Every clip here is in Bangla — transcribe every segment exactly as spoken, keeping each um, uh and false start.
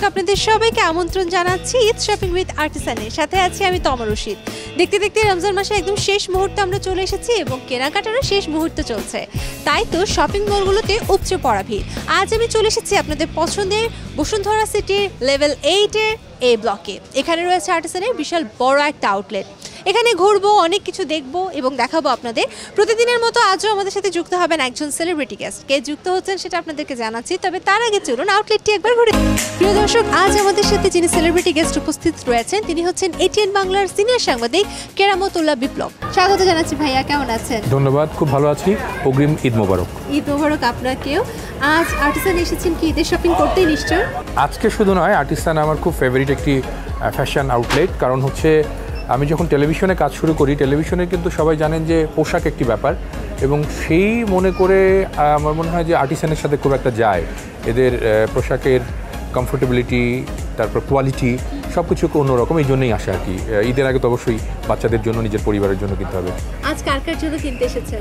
আপনাদের সবাইকে আমন্ত্রণ জানাচ্ছি ঈদ শপিং উইথ আর্টিসানের সাথে আছি আমি তমা রশিদ। দেখতে দেখতে রমজান মাসের একদম শেষ মুহূর্তে আমরা চলে এসেছি এবং কেনাকাটারও শেষ মুহূর্ত চলছে, তাই তো শপিং মলগুলোতে উপচে পড়া ভিড়। আজ আমি চলে এসেছি আপনাদের পছন্দের বসুন্ধরা সিটির লেভেল এইটের এ ব্লকে। এখানে রয়েছে আর্টিসানের বিশাল বড় একটা আউটলেট। এখানে ঘুরবো, অনেক কিছু দেখবো এবং দেখাবো আপনাদের। প্রতিদিনের মতো আজও আমাদের সাথে যুক্ত হবেন একজন সেলিব্রিটি গেস্ট। কে যুক্ত হচ্ছেন সেটা আপনাদেরকে জানাচ্ছি, তবে তার আগে চলুন আউটলেটটি একবার ঘুরে। প্রিয় দর্শক, আজ আমাদের সাথে যিনি সেলিব্রিটি গেস্ট উপস্থিত রয়েছেন তিনি হচ্ছেন এটিএন বাংলার সিনিয়র সাংবাদিক কেরামতুল্লাহ বিপ্লব। স্বাগত জানাচ্ছি ভাইয়া, কেমন আছেন? ধন্যবাদ, খুব ভালো আছি। অগ্রিম ঈদ মোবারক। ঈদ মোবারক আপনাকেও। আজ আর্টিসান এসেছেন কি ঈদের শপিং করতেই নিশ্চয়? আজকে শুধু নয়, আর্টিসান আমার খুব ফেভারিট একটি ফ্যাশন আউটলেট। কারণ হচ্ছে আমি যখন টেলিভিশনে কাজ শুরু করি, টেলিভিশনে কিন্তু সবাই জানেন যে পোশাক একটি ব্যাপার, এবং সেই মনে করে আমার মনে হয় যে আর্টিসানের সাথে খুব একটা যায়। এদের পোশাকের কমফোর্টেবিলিটি, তারপর কোয়ালিটি সব কিছু অন্যরকম, এই জন্যই আসে আর কি। ঈদের আগে তো অবশ্যই বাচ্চাদের জন্য, নিজের পরিবারের জন্য কিনতে হবে। আজ কার কার জন্য কিনতে এসেছেন?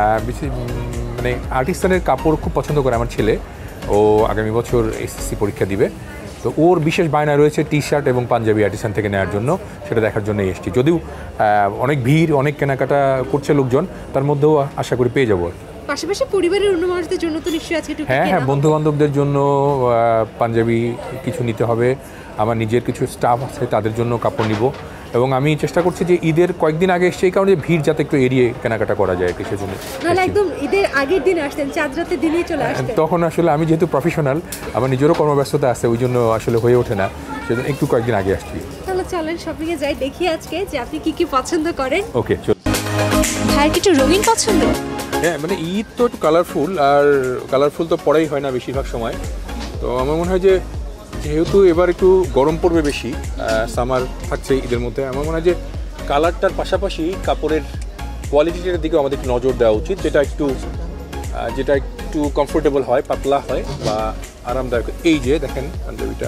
মানে আর্টিসানের কাপড় খুব পছন্দ করে আমার ছেলে। ও আগামী বছর এসএসসি পরীক্ষা দিবে, তো ওর বিশেষ বায়না রয়েছে টি শার্ট এবং পাঞ্জাবি আর্টিসান থেকে নেওয়ার জন্য। সেটা দেখার জন্যই এসেছি। যদিও অনেক ভিড়, অনেক কেনাকাটা করছে লোকজন, তার মধ্যেও আশা করি পেয়ে যাবো। পাশাপাশি পরিবারের অন্য মানুষদের জন্য তো নিশ্চয়ই আছে। হ্যাঁ হ্যাঁ, বন্ধু বান্ধবদের জন্য পাঞ্জাবি কিছু নিতে হবে। আমার নিজের কিছু স্টাফ আছে, তাদের জন্য কাপড় নিব। এবং আমি চেষ্টা করছি যে ঈদের কয়েকদিন আগে এসছে, এই কারণে ভিড় যাতে একটু এড়িয়ে কেনাকাটা করা যায় কিসের জন্য। একদম ঈদের আগের দিন আসতেন, চাঁদ রাতের দিনই চলে আসতেন। তখন আসলে আমি যেহেতু প্রফেশনাল, আমার নিজেরও কর্মব্যস্ততা আছে, ওই জন্য আসলে হয়ে ওঠে না, সেজন্য একটু কয়েকদিন আগে আসছি। তাহলে চলেন শপিং এ যাই, দেখি আজকে যে আপনি কি কি পছন্দ করেন। ওকে, চল। ভাইয়ের কি একটু রঙিন পছন্দ? হ্যাঁ, মানে ঈদ তো একটু কালারফুল, আর কালারফুল তো পড়াই হয় না বেশিরভাগ সময়। তো আমার মনে হয় যে যেহেতু এবার একটু গরম পড়বে বেশি, সামার থাকছে ঈদের মধ্যে, আমার মনে হয় যে কালারটার পাশাপাশি কাপড়ের কোয়ালিটিটার দিকেও আমাদের একটু নজর দেওয়া উচিত, যেটা একটু যেটা একটু কমফোর্টেবল হয়, পাতলা হয় বা আরামদায়ক। এই যে দেখেন পাঞ্জাবিটা,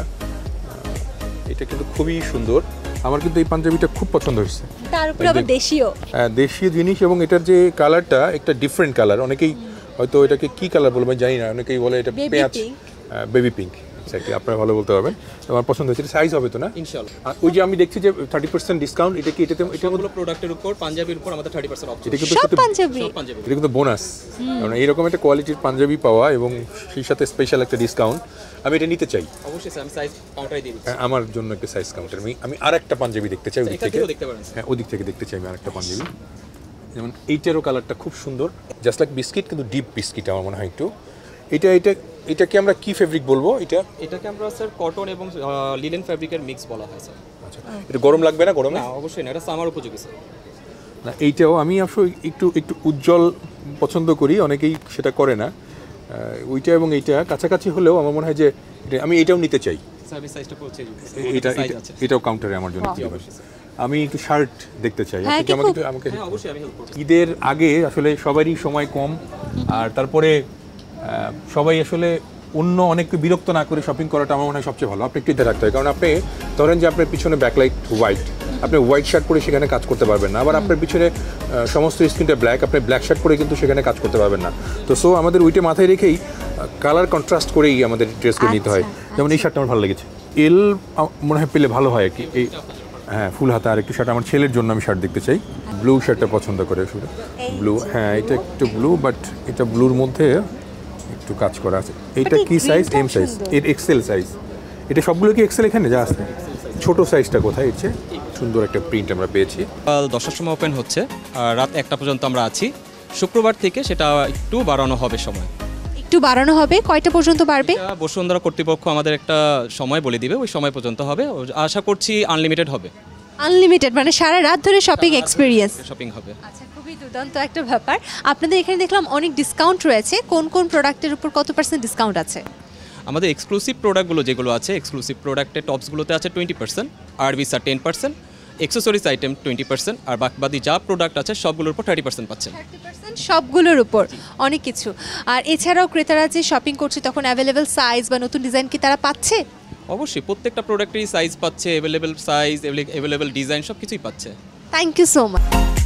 এটা কিন্তু খুবই সুন্দর। আমার কিন্তু এই পাঞ্জাবিটা খুব পছন্দ হয়েছে। তার উপরে আবার দেশীয় হ্যাঁ দেশীয় জিনিস, এবং এটার যে কালারটা একটা ডিফারেন্ট কালার। অনেকেই হয়তো এটাকে কি কালার বলবো জানি না, অনেকেই বলে এটা পেঁয়াজ, বেবি পিঙ্ক। এক্স্যাক্টলি, আপনারা ভালো বলতে পারবেন। আমার পছন্দ হয়েছে। সাইজ হবে তো না? ইনশাআল্লাহ। ওই যে আমি দেখছি যে থার্টি পার্সেন্ট ডিসকাউন্ট, এটা কি এটাতে এটা হলো প্রোডাক্টের উপর, পাঞ্জাবির উপর আমাদের থার্টি পার্সেন্ট অফ। এটা কিন্তু সব পাঞ্জাবি, এটা কিন্তু বোনাস। কারণ এইরকম একটা কোয়ালিটির পাঞ্জাবি পাওয়া এবং সেই সাথে স্পেশাল একটা ডিসকাউন্ট, আমি এটা নিতে চাই। অবশ্যই আমি সাইজ কাউন্টারে দিয়ে দিচ্ছি। আমার জন্য একটা সাইজ কাউন্টার। আমি আমি আরেকটা পাঞ্জাবি দেখতে চাই ওদিক থেকে। হ্যাঁ, ওদিক থেকে দেখতে চাই আমি আরেকটা পাঞ্জাবি। যেমন এইটারও কালারটা খুব সুন্দর, জাস্ট লাইক বিস্কিট, কিন্তু ডিপ বিস্কিট আমার মনে হয় একটু। এটা এটা এটাকে আমরা কি ফেব্রিক বলবো? এটা এটাকে আমরা স্যার কটন এবং লিনেন ফেব্রিকের মিক্স বলা হয় স্যার। আচ্ছা, এটা গরম লাগবে না? গরমে না, অবশ্যই না, এটা সামার উপযোগী স্যার। না, এইটাও আমি আসলে একটু একটু উজ্জ্বল পছন্দ করি, অনেকেই সেটা করে না। ওইটা এবং এইটা কাছাকাছি হলেও আমার মনে হয় যে আমি এটাও নিতে চাই। এটা এটাও কাউন্টারে আমার জন্য। আমি একটু শার্ট দেখতে চাই। আপনি আমাকে আমাকে ঈদের আগে আসলে সবারই সময় কম, আর তারপরে সবাই আসলে অন্য অনেককে বিরক্ত না করে শপিং করাটা আমার মনে হয় সবচেয়ে ভালো। আপনি একটু ইতে রাখতে হয়, কারণ আপনি ধরেন যে আপনার পিছনে ব্যাকলাইট হোয়াইট, আপনি হোয়াইট শার্ট পরে সেখানে কাজ করতে পারবেন না। আবার আপনার পিছনে সমস্ত স্ক্রিনটা ব্ল্যাক, আপনি ব্ল্যাক শার্ট পরে কিন্তু সেখানে কাজ করতে পারবেন না। তো সো আমাদের ওইটা মাথায় রেখেই কালার কন্ট্রাস্ট করেই আমাদের ড্রেসগুলো নিতে হয়। যেমন এই শার্টটা আমার ভালো লেগেছে, এল মনে হয় পেলে ভালো হয় আর কি। এই হ্যাঁ, ফুল হাতা আর একটু শার্ট আমার ছেলের জন্য আমি শার্ট দেখতে চাই। ব্লু শার্টটা পছন্দ করে শুধু ব্লু। হ্যাঁ, এটা একটু ব্লু, বাট এটা ব্লুর মধ্যে একটু কাজ করা আছে। এইটা কি সাইজ? এম সাইজ, এর এক্সেল সাইজ। এটা সবগুলো কি এক্সেল এখানে যা আছে? ছোট সাইজটা কোথায়? এসে সুন্দর একটা প্রিন্ট আমরা পেয়েছি। কাল দশটার সময় ওপেন হচ্ছে, আর রাত একটা পর্যন্ত আমরা আছি। শুক্রবার থেকে সেটা একটু বাড়ানো হবে সময়। একটু বাড়ানো হবে? কয়টা পর্যন্ত বাড়বে? বসুন্ধরা কর্তৃপক্ষ আমাদের একটা সময় বলে দিবে, ওই সময় পর্যন্ত হবে। আশা করছি আনলিমিটেড হবে। আনলিমিটেড মানে সারা রাত ধরে শপিং এক্সপেরিয়েন্স শপিং হবে। আচ্ছা, খুবই দুর্দান্ত একটা ব্যাপার। আপনাদের এখানে দেখলাম অনেক ডিসকাউন্ট রয়েছে। কোন কোন প্রোডাক্টের উপর কত পার্সেন্ট ডিসকাউন্ট আছে? আমাদের এক্সক্লুসিভ প্রোডাক্টগুলো যেগুলো আছে, এক্সক্লুসিভ প্রোডাক্টের টপসগুলোতে আছে টোয়েন্টি পার্সেন্ট, আরবিস আর ten percent, accessories item twenty percent, আর বাকি যা প্রোডাক্ট আছে সবগুলোর উপর থার্টি পার্সেন্ট পাচ্ছেন। থার্টি পার্সেন্ট সবগুলোর উপর, অনেক কিছু। আর এছাড়াও ক্রেতারা যে শপিং করছে তখন অ্যাভেলেবেল সাইজ বা নতুন ডিজাইন কি তারা পাচ্ছে? অবশ্যই, প্রত্যেকটা প্রোডাক্টেরই সাইজ পাচ্ছে, অ্যাভেলেবেল সাইজ, অ্যাভেলেবেল ডিজাইন সব কিছুই পাচ্ছে। Thank you so much.